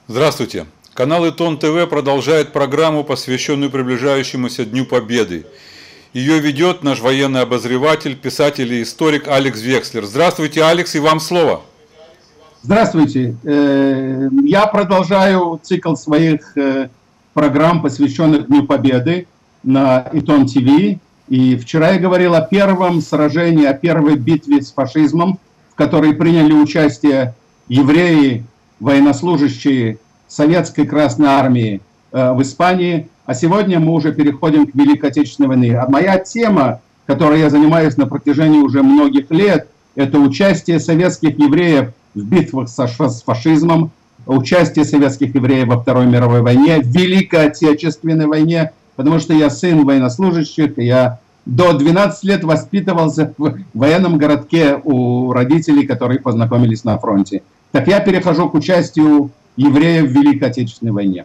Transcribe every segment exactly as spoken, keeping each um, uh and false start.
Здравствуйте. Канал Итон ТВ продолжает программу, посвященную приближающемуся Дню Победы. Ее ведет наш военный обозреватель, писатель и историк Алекс Векслер. Здравствуйте, Алекс, и вам слово. Здравствуйте. Я продолжаю цикл своих программ, посвященных Дню Победы на Итон ТВ. И вчера я говорил о первом сражении, о первой битве с фашизмом, в которой приняли участие евреи, военнослужащие Советской Красной Армии э, в Испании. А сегодня мы уже переходим к Великой Отечественной войне. А моя тема, которой я занимаюсь на протяжении уже многих лет, это участие советских евреев в битвах со, с фашизмом, участие советских евреев во Второй мировой войне, в Великой Отечественной войне, потому что я сын военнослужащих, и я до двенадцати лет воспитывался в военном городке у родителей, которые познакомились на фронте. Так я перехожу к участию евреев в Великой Отечественной войне.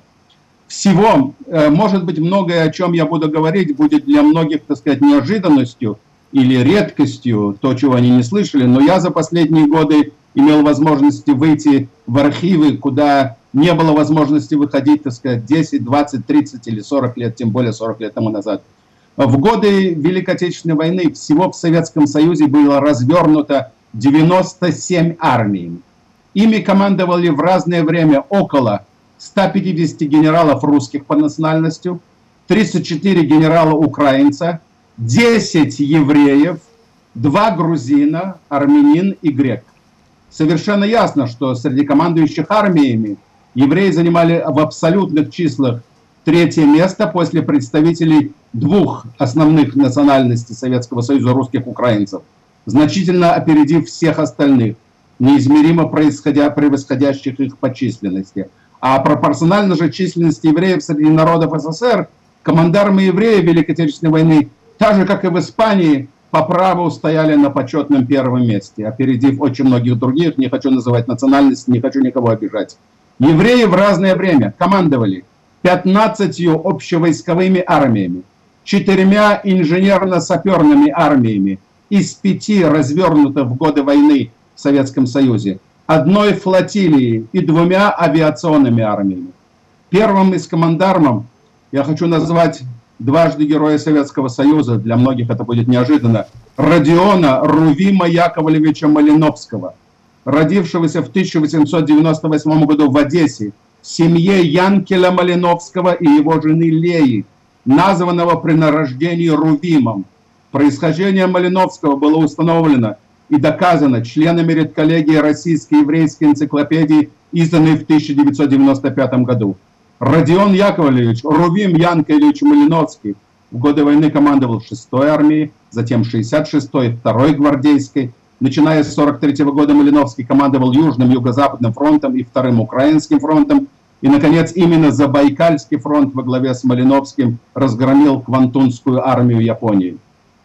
Всего, может быть, многое, о чем я буду говорить, будет для многих, так сказать, неожиданностью или редкостью, то, чего они не слышали, но я за последние годы имел возможность выйти в архивы, куда не было возможности выходить, так сказать, десять, двадцать, тридцать или сорок лет, тем более сорок лет тому назад. В годы Великой Отечественной войны всего в Советском Союзе было развернуто девяносто семь армий. Ими командовали в разное время около ста пятидесяти генералов русских по национальности, тридцать четыре генерала украинца, десять евреев, два грузина, армянин и грек. Совершенно ясно, что среди командующих армиями евреи занимали в абсолютных числах третье место после представителей двух основных национальностей Советского Союза, русских украинцев, значительно опередив всех остальных, неизмеримо происходя, превосходящих их по численности. А пропорционально же численности евреев среди народов СССР, командармы евреев Великой Отечественной войны, так же, как и в Испании, по праву стояли на почетном первом месте, опередив очень многих других, не хочу называть национальность, не хочу никого обижать. Евреи в разное время командовали пятнадцатью общевойсковыми армиями, четырьмя инженерно-саперными армиями из пяти развернутых в годы войны в Советском Союзе, одной флотилией и двумя авиационными армиями. Первым из командармов я хочу назвать дважды Героя Советского Союза, для многих это будет неожиданно, Родиона Рувима Яковлевича Малиновского, родившегося в тысяча восемьсот девяносто восьмом году в Одессе, в семье Янкеля Малиновского и его жены Леи, названного при рождении Рувимом. Происхождение Малиновского было установлено и доказано членами редколлегии Российской еврейской энциклопедии, изданной в тысяча девятьсот девяносто пятом году. Родион Яковлевич Рувим Янкелевич Малиновский в годы войны командовал шестой армией, затем шестьдесят шестой, второй гвардейской. Начиная с сорок третьего года Малиновский командовал Южным Юго-Западным фронтом и Вторым Украинским фронтом. И, наконец, именно Забайкальский фронт во главе с Малиновским разгромил Квантунскую армию Японии.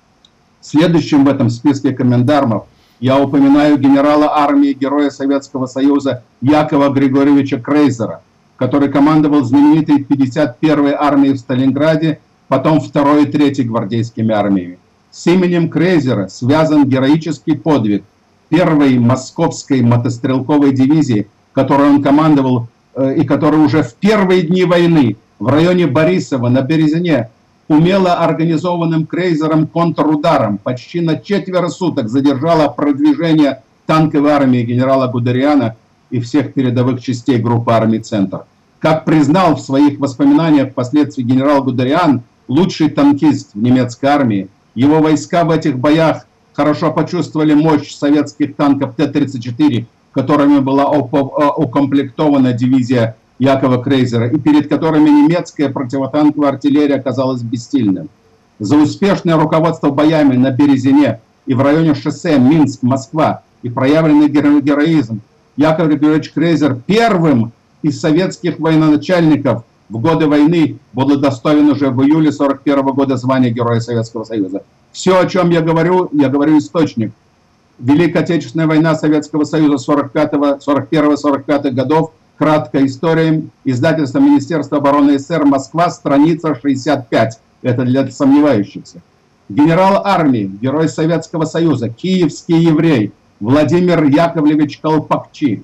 Следующим в этом списке командармов я упоминаю генерала армии Героя Советского Союза Якова Григорьевича Крейзера, который командовал знаменитой пятьдесят первой армией в Сталинграде, потом второй и третьей гвардейскими армиями. С именем Крейзера связан героический подвиг первой московской мотострелковой дивизии, которой он командовал э, и которая уже в первые дни войны в районе Борисова на Березине умело организованным Крейзером контрударом почти на четверо суток задержала продвижение танковой армии генерала Гудериана и всех передовых частей группы армий «Центр». Как признал в своих воспоминаниях впоследствии генерал Гудериан, лучший танкист в немецкой армии, его войска в этих боях хорошо почувствовали мощь советских танков Т тридцать четыре, которыми была укомплектована дивизия Якова Крейзера, и перед которыми немецкая противотанковая артиллерия оказалась бессильным. За успешное руководство боями на Березине и в районе шоссе Минск-Москва и проявленный героизм Яков Григорьевич Крейзер первым из советских военачальников в годы войны был удостоен уже в июле сорок первого года звания Героя Советского Союза. Все, о чем я говорю, я говорю источник. Великая Отечественная война Советского Союза сорок пятого, сорок первого сорок пятого годов. Краткая история. Издательство Министерства обороны СССР, Москва, страница шестьдесят пять. Это для сомневающихся. Генерал армии, Герой Советского Союза, киевский еврей Владимир Яковлевич Колпакчи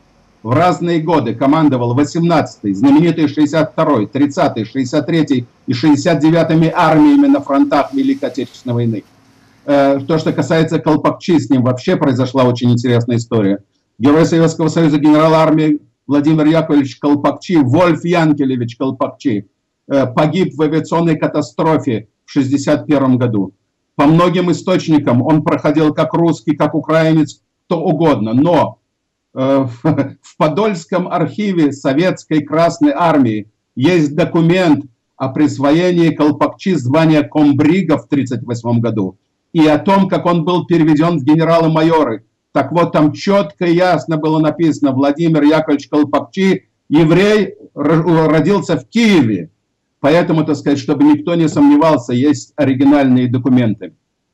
в разные годы командовал восемнадцатой, знаменитой шестьдесят второй, тридцатой, шестьдесят третьей и шестьдесят девятой армиями на фронтах Великой Отечественной войны. То, что касается Колпакчи, с ним вообще произошла очень интересная история. Герой Советского Союза, генерал армии Владимир Яковлевич Колпакчи, Вольф Янкелевич Колпакчи, погиб в авиационной катастрофе в шестьдесят первом году. По многим источникам он проходил как русский, как украинец, кто угодно, но э, в, в Подольском архиве Советской Красной Армии есть документ о присвоении Колпакчи звания комбрига в тысяча девятьсот тридцать восьмом году и о том, как он был переведен в генералы-майоры. Так вот, там четко и ясно было написано: Владимир Яковлевич Колпакчи, еврей, родился в Киеве. Поэтому, так сказать, чтобы никто не сомневался, есть оригинальные документы.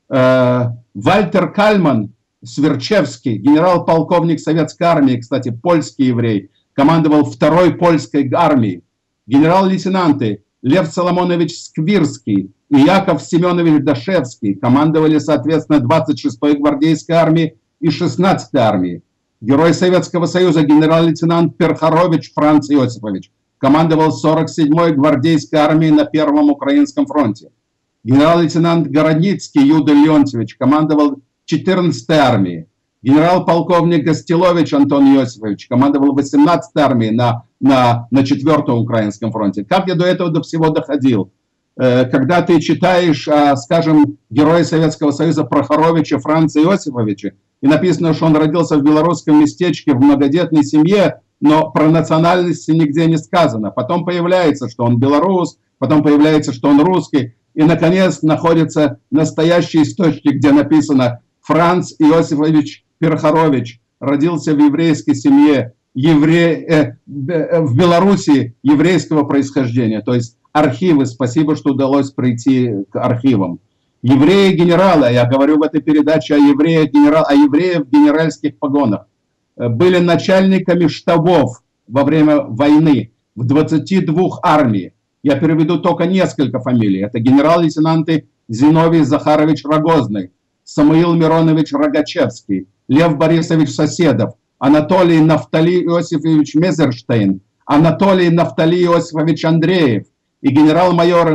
Вальтер Кальман, Сверчевский, генерал-полковник Советской армии, кстати, польский еврей, командовал второй польской армией. Генерал-лейтенанты Лев Соломонович Сквирский и Яков Семенович Дашевский командовали, соответственно, двадцать шестой гвардейской армией и шестнадцатой армией. Герой Советского Союза генерал-лейтенант Перхарович Франц Иосифович командовал сорок седьмой гвардейской армией на Первом Украинском фронте. Генерал-лейтенант Городницкий Юда Леонтьевич командовал четырнадцатой армией. Генерал-полковник Гостилович Антон Иосифович командовал восемнадцатой армией на, на, на Четвертом Украинском фронте. Как я до этого до всего доходил? Когда ты читаешь, скажем, героя Советского Союза Прохоровича Франца Иосифовича, и написано, что он родился в белорусском местечке в многодетной семье, но про национальность нигде не сказано. Потом появляется, что он белорус, потом появляется, что он русский, и, наконец, находится настоящий источник, где написано: Франц Иосифович Перхарович родился в еврейской семье, евре... э, в Беларуси еврейского происхождения. То есть архивы, спасибо, что удалось прийти к архивам. Евреи-генералы, я говорю в этой передаче о евреях, генерал, о евреях в генеральских погонах, были начальниками штабов во время войны в двадцати двух армиях. Я переведу только несколько фамилий. Это генерал-лейтенанты Зиновий Захарович Рогозный, Самуил Миронович Рогачевский, Лев Борисович Соседов, Анатолий Нафтали Иосифович Мезерштейн, Анатолий Нафтали Иосифович Андреев и генерал-майор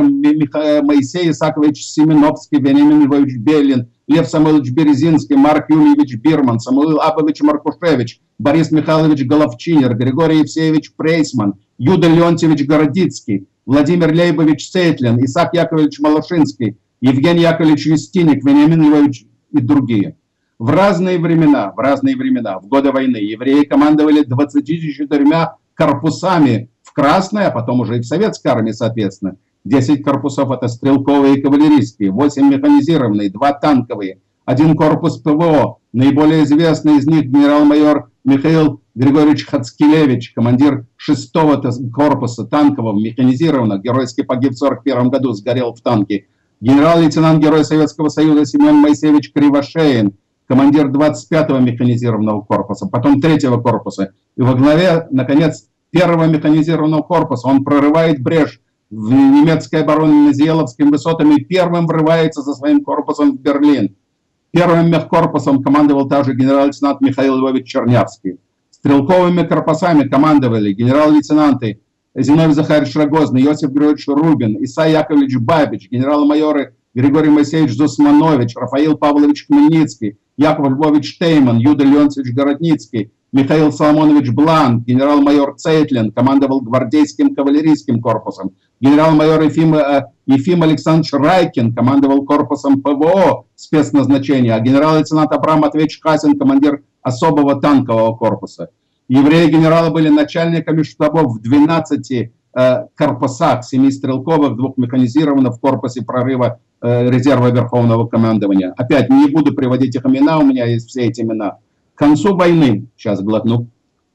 Моисей Исакович Семеновский, Вениамин Львович Белин, Лев Самойлович Березинский, Марк Юльевич Бирман, Самуил Абович Маркушевич, Борис Михайлович Головчинер, Григорий Евсеевич Прейсман, Юда Леонтьевич Городицкий, Владимир Лейбович Цейтлин, Исаак Яковлевич Малашинский, Евгений Яковлевич Юстиник, Вениамин Львович и другие. В разные времена, в разные времена, в годы войны, евреи командовали двадцатью четырьмя корпусами в Красной, а потом уже и в Советской армии, соответственно. десять корпусов — это стрелковые и кавалерийские, восемь механизированные, два танковые, один корпус ПВО. Наиболее известный из них генерал-майор Михаил Григорьевич Хацкелевич, командир шестого корпуса танкового, механизированного, геройски погиб в сорок первом году, сгорел в танке. Генерал-лейтенант Герой Советского Союза Семен Моисеевич Кривошеин, командир двадцать пятого механизированного корпуса, потом третьего корпуса. И во главе, наконец, первого механизированного корпуса он прорывает брешь в немецкой обороне на Зиеловскими высотами и первым врывается со своим корпусом в Берлин. Первым мехкорпусом командовал также генерал-лейтенант Михаил Львович Чернявский. Стрелковыми корпусами командовали генерал-лейтенанты Зиновий Захарович Рогозный, Иосиф Григорьевич Рубин, Исай Яковлевич Бабич, генерал-майоры Григорий Моисеевич Зусманович, Рафаил Павлович Хмельницкий, Яков Львович Штейман, Юда Леонтьевич Городницкий, Михаил Соломонович Блан, генерал-майор Цейтлин, командовал гвардейским кавалерийским корпусом, генерал-майор Ефим, Ефим Александрович Райкин командовал корпусом ПВО спецназначения, а генерал-лейтенант Абрам Матвеевич Хасин, командир особого танкового корпуса. Евреи-генералы были начальниками штабов в двенадцати э, корпусах, семи стрелковых, двух механизированных в корпусе прорыва э, резерва Верховного командования. Опять не буду приводить их имена, у меня есть все эти имена. К концу войны, сейчас глотну,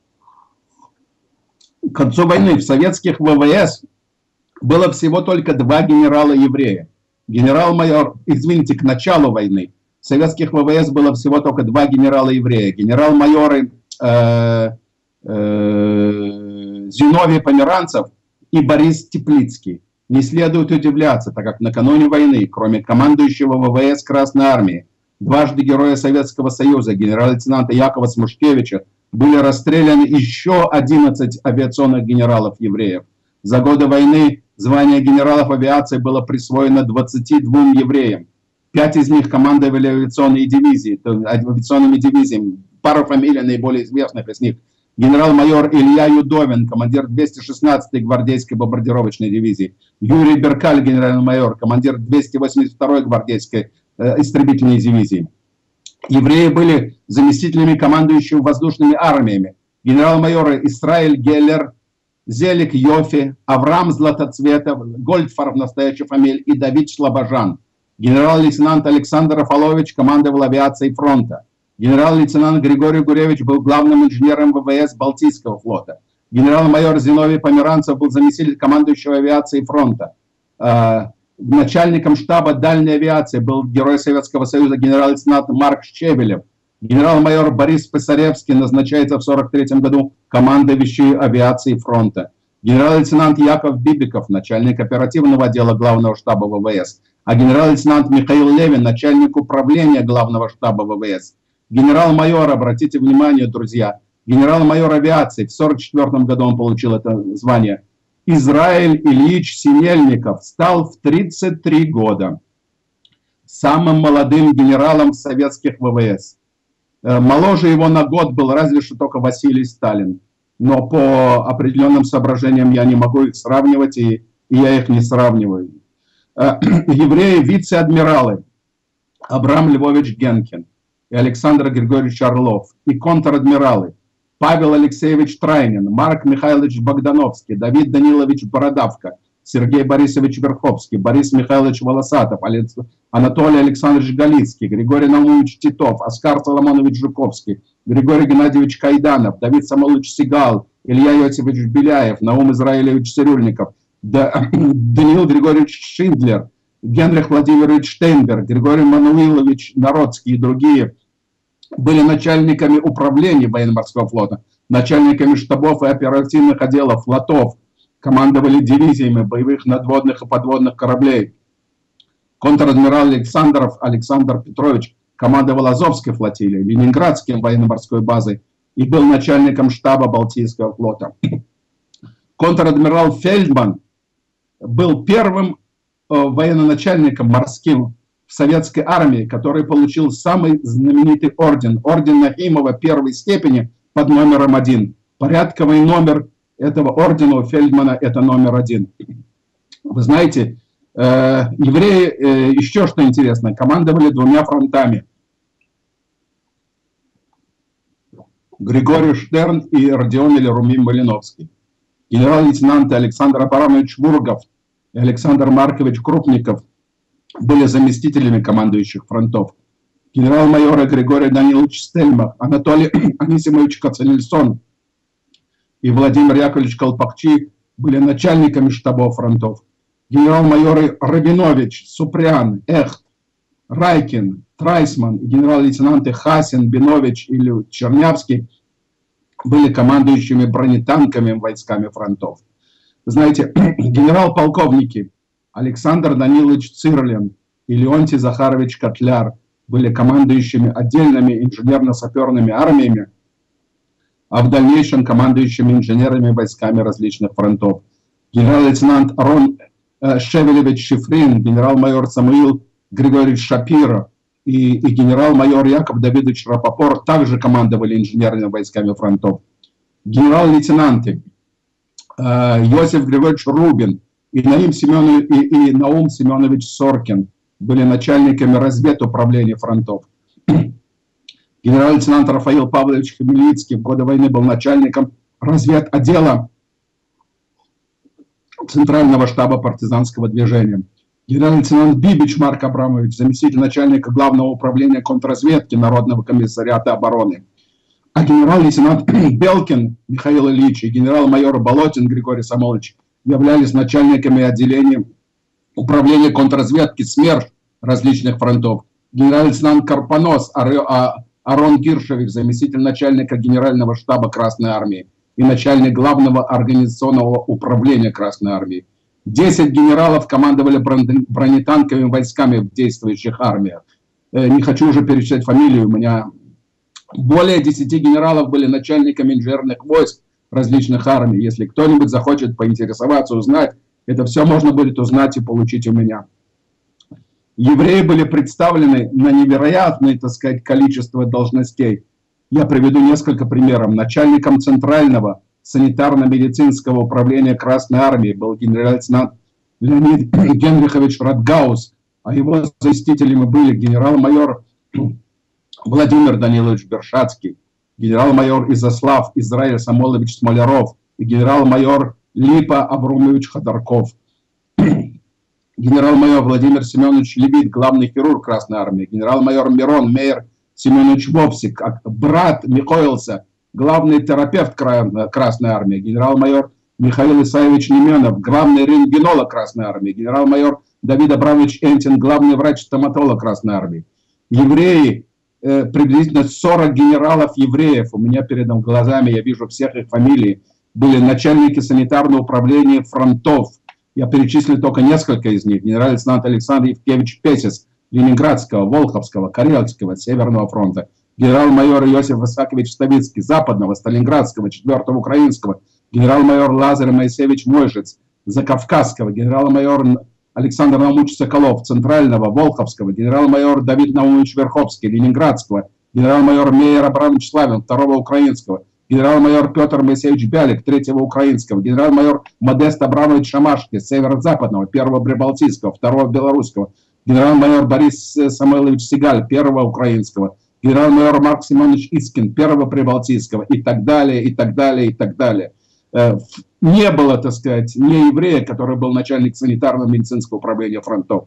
к концу войны в советских ВВС было всего только два генерала-еврея. Генерал-майор, извините, к началу войны в советских ВВС было всего только два генерала-еврея. Генерал-майоры э, э, Зиновий Померанцев и Борис Теплицкий. Не следует удивляться, так как накануне войны, кроме командующего ВВС Красной Армии, дважды Героя Советского Союза, генерал-лейтенанта Якова Смушкевича, были расстреляны еще одиннадцать авиационных генералов-евреев. За годы войны звание генералов авиации было присвоено двадцати двум евреям. Пять из них командовали авиационной дивизией, авиационными дивизиями. Пару фамилий наиболее известных из них. Генерал-майор Илья Юдовин, командир двести шестнадцатой гвардейской бомбардировочной дивизии. Юрий Беркаль, генерал-майор, командир двести восемьдесят второй гвардейской э, истребительной дивизии. Евреи были заместителями командующего воздушными армиями. Генерал-майоры Исраэль Геллер, Зелик Йофи, Авраам Златоцветов, Гольдфарб, настоящая фамилия, и Давид Шлабажан. Генерал-лейтенант Александр Рафалович командовал авиацией фронта. Генерал-лейтенант Григорий Гуревич был главным инженером ВВС Балтийского флота. Генерал-майор Зиновий Померанцев был заместитель командующего авиацией фронта. Начальником штаба дальней авиации был герой Советского Союза генерал-лейтенант Марк Щебелев. Генерал-майор Борис Писаревский назначается в сорок третьем году командующий авиацией фронта. Генерал-лейтенант Яков Бибиков, начальник оперативного отдела главного штаба ВВС. А генерал-лейтенант Михаил Левин, начальник управления главного штаба ВВС. Генерал-майор, обратите внимание, друзья, генерал-майор авиации, в сорок четвёртом году он получил это звание. Израиль Ильич Синельников стал в тридцать три года самым молодым генералом советских ВВС. Моложе его на год был разве что только Василий Сталин. Но по определенным соображениям я не могу их сравнивать, и, и я их не сравниваю. Евреи, вице-адмиралы Абрам Львович Генкин и Александр Григорьевич Орлов, и контр-адмиралы Павел Алексеевич Трайнин, Марк Михайлович Богдановский, Давид Данилович Бородавка, Сергей Борисович Верховский, Борис Михайлович Волосатов, Анатолий Александрович Галицкий, Григорий Наумович Титов, Оскар Соломонович Жуковский, Григорий Геннадьевич Кайданов, Давид Самойлович Сигал, Илья Иосифович Беляев, Наум Израилевич Цирюльников, Даниил Григорьевич Шиндлер, Генрих Владимирович Штейнберг, Григорий Мануилович Народский и другие были начальниками управления военно-морского флота, начальниками штабов и оперативных отделов флотов, командовали дивизиями боевых надводных и подводных кораблей. Контр-адмирал Александров Александр Петрович командовал Азовской флотилией, Ленинградской военно-морской базой и был начальником штаба Балтийского флота. Контр-адмирал Фельдман был первым военно-начальником морским в советской армии, который получил самый знаменитый орден, орден Нахимова первой степени под номером один. Порядковый номер этого ордена у Фельдмана это номер один. Вы знаете, э, евреи, э, еще что интересно, командовали двумя фронтами. Григорий Штерн и Родион или Румим Малиновский. Генерал-лейтенанты Александр Абрамович Бургов и Александр Маркович Крупников были заместителями командующих фронтов. Генерал-майоры Григорий Данилович Стельмах, Анатолий Анисимович Кацанельсон и Владимир Яковлевич Колпакчи были начальниками штабов фронтов. Генерал-майоры Рабинович, Супрян, Эхт, Райкин, Трайсман и генерал-лейтенанты Хасин, Бинович или Чернявский были командующими бронетанковыми войсками фронтов. Знаете, генерал-полковники Александр Данилович Цирлин и Леонтий Захарович Котляр были командующими отдельными инженерно-саперными армиями, а в дальнейшем командующими инженерными войсками различных фронтов. Генерал-лейтенант Арон э, Шевелевич Шифрин, генерал-майор Самуил Григорьевич Шапиро и, и генерал-майор Яков Давидович Рапопор также командовали инженерными войсками фронтов. Генерал-лейтенанты э, Иосиф Григорьевич Рубин и, Наим Семенович, и, и Наум Семенович Соркин были начальниками разведуправления фронтов. Генерал-лейтенант Рафаил Павлович Хмельницкий в годы войны был начальником разведотдела Центрального штаба партизанского движения. Генерал-лейтенант Бибич Марк Абрамович, заместитель начальника Главного управления контрразведки Народного комиссариата обороны. А генерал-лейтенант Белкин Михаил Ильич и генерал-майор Болотин Григорий Самолович являлись начальниками отделения управления контрразведки СМЕРШ различных фронтов. Генерал-лейтенант Карпонос Арон Гиршевич, заместитель начальника Генерального штаба Красной Армии и начальник Главного организационного управления Красной Армии. Десять генералов командовали бронетанковыми войсками в действующих армиях. Не хочу уже перечислять фамилии, у меня Более десяти генералов были начальниками инженерных войск различных армий. Если кто-нибудь захочет поинтересоваться, узнать, это все можно будет узнать и получить у меня. Евреи были представлены на невероятное, так сказать, количество должностей. Я приведу несколько примеров. Начальником Центрального санитарно-медицинского управления Красной Армии был генерал-лейтенант Леонид Генрихович Радгаус, а его заместителями были генерал-майор Владимир Данилович Бершацкий, генерал-майор Изяслав Израиль Самойлович Смоляров и генерал-майор Липа Аврумович Ходорков. Генерал-майор Владимир Семенович Левит, главный хирург Красной Армии, генерал-майор Мирон Мейер Семенович Вовсик, брат Михоэлса, главный терапевт Красной Армии, генерал-майор Михаил Исаевич Неменов, главный рентгенолог Красной Армии, генерал-майор Давид Абрамович Энтин, главный врач-стоматолог Красной Армии. Евреи, э, приблизительно сорок генералов евреев, у меня перед глазами, я вижу всех их фамилии, были начальники санитарного управления фронтов. Я перечислил только несколько из них. Генерал-лейтенант Александр Евгеньевич Песец, Ленинградского, Волховского, Карельского, Северного фронта. Генерал-майор Иосиф Исаакович Ставицкий, Западного, Сталинградского, четвёртого Украинского. Генерал-майор Лазарь Моисеевич Мойшиц, Закавказского. Генерал-майор Александр Наумович Соколов, Центрального, Волховского. Генерал-майор Давид Наумович Верховский, Ленинградского. Генерал-майор Мейер Абрамович Славин, Второго Украинского. Генерал-майор Петр Моисеевич Бялик, Третьего Украинского, генерал-майор Модест Абрамович Шамашки, Северо-Западного, Первого Прибалтийского, Второго Белорусского, генерал-майор Борис Самойлович Сигаль, Первого Украинского, генерал-майор Марк Семенович Искин, Первого Прибалтийского и так далее, и так далее, и так далее. Не было, так сказать, не еврея, который был начальник санитарно-медицинского управления фронтов.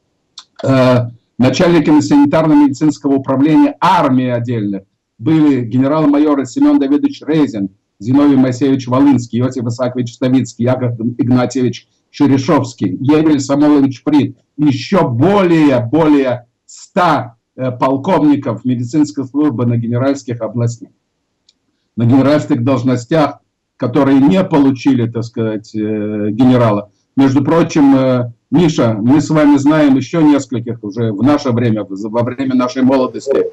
Начальниками санитарно-медицинского управления армии отдельных были генерал-майоры Семен Давидович Резин, Зиновий Моисеевич Волынский, Иосиф Исаакович Ставицкий, Яков Игнатьевич Черешовский, Евель Самойлович Прид, еще более, более ста э, полковников медицинской службы на генеральских областях, на генеральских должностях, которые не получили, так сказать, э, генерала. Между прочим, э, Миша, мы с вами знаем еще нескольких уже в наше время, во время нашей молодости,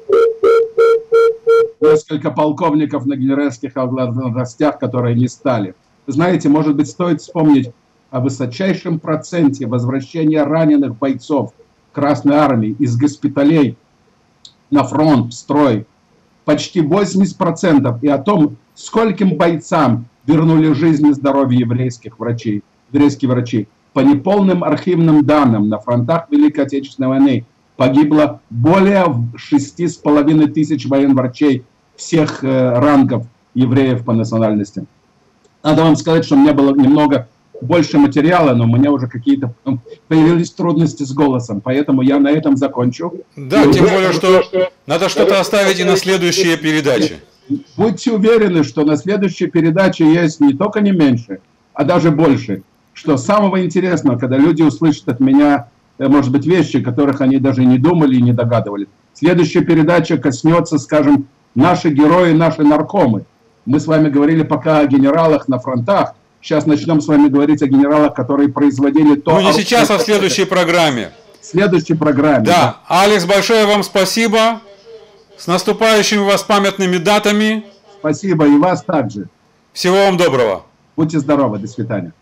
несколько полковников на генеральских должностях, которые не стали. Вы знаете, может быть, стоит вспомнить о высочайшем проценте возвращения раненых бойцов Красной Армии из госпиталей на фронт, в строй. Почти восемьдесят процентов. И о том, скольким бойцам вернули жизнь и здоровье еврейских врачей, еврейские врачи. По неполным архивным данным, на фронтах Великой Отечественной войны погибло более шести с половиной тысяч военврачей всех э, рангов евреев по национальности. Надо вам сказать, что у меня было немного больше материала, но у меня уже какие-то появились трудности с голосом, поэтому я на этом закончу. Да, и тем уже... более, что надо что-то оставить и на следующие передачи. Будьте уверены, что на следующей передаче есть не только не меньше, а даже больше. Что самого интересного, когда люди услышат от меня, может быть, вещи, которых они даже не думали и не догадывались. Следующая передача коснется, скажем, наши герои, наши наркомы. Мы с вами говорили пока о генералах на фронтах. Сейчас начнем с вами говорить о генералах, которые производили то... Ну не сейчас, а в следующей программе. В следующей программе. Да. да. Алекс, большое вам спасибо. С наступающими вас памятными датами. Спасибо, и вас также. Всего вам доброго. Будьте здоровы, до свидания.